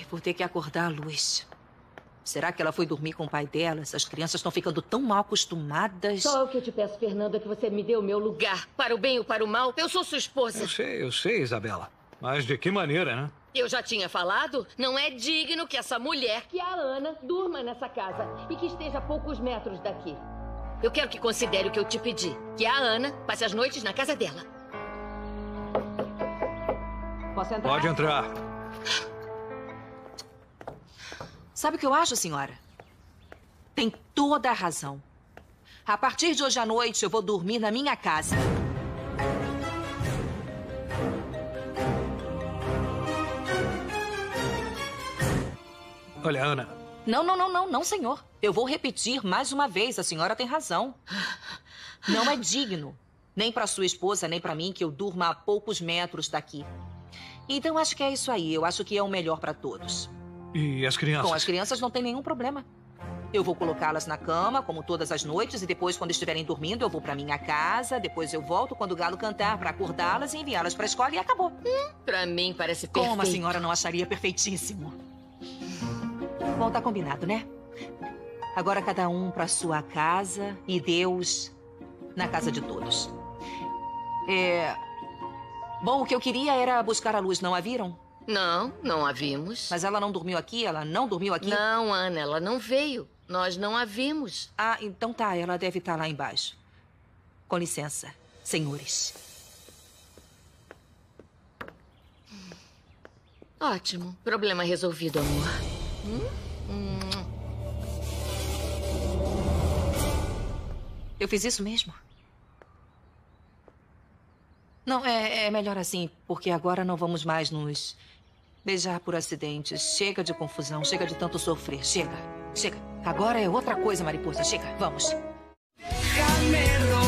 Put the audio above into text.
vou ter que acordar a Luz. Será que ela foi dormir com o pai dela? Essas crianças estão ficando tão mal acostumadas. Só o que eu te peço, Fernanda, é que você me dê o meu lugar. Para o bem ou para o mal, eu sou sua esposa. Eu sei, Isabela. Mas de que maneira, né? Eu já tinha falado, não é digno que essa mulher, que é a Ana, durma nessa casa e que esteja a poucos metros daqui. Eu quero que considere o que eu te pedi, que a Ana passe as noites na casa dela. Posso entrar? Pode entrar. Sabe o que eu acho, senhora? Tem toda a razão. A partir de hoje à noite, eu vou dormir na minha casa. Olha, Ana... Não, senhor. Eu vou repetir mais uma vez. A senhora tem razão. Não é digno, nem para sua esposa, nem para mim, que eu durma a poucos metros daqui. Então, acho que é isso aí. Eu acho que é o melhor para todos. E as crianças? Com as crianças não tem nenhum problema. Eu vou colocá-las na cama, como todas as noites, e depois, quando estiverem dormindo, eu vou para minha casa. Depois eu volto quando o galo cantar para acordá-las e enviá-las para a escola e acabou. Para mim parece perfeito. Como a senhora não acharia perfeitíssimo? Bom, tá combinado, né? Agora cada um para sua casa e Deus na casa de todos. Bom, o que eu queria era buscar a Luz, não a viram? Não a vimos. Mas ela não dormiu aqui? Ela não dormiu aqui? Não, Ana, ela não veio. Nós não a vimos. Ah, então tá, ela deve estar lá embaixo. Com licença, senhores. Ótimo. Problema resolvido, amor. Eu fiz isso mesmo? Não, é melhor assim, porque agora não vamos mais nos beijar por acidente. Chega de confusão, chega de tanto sofrer. Chega. Agora é outra coisa, mariposa. Chega, vamos.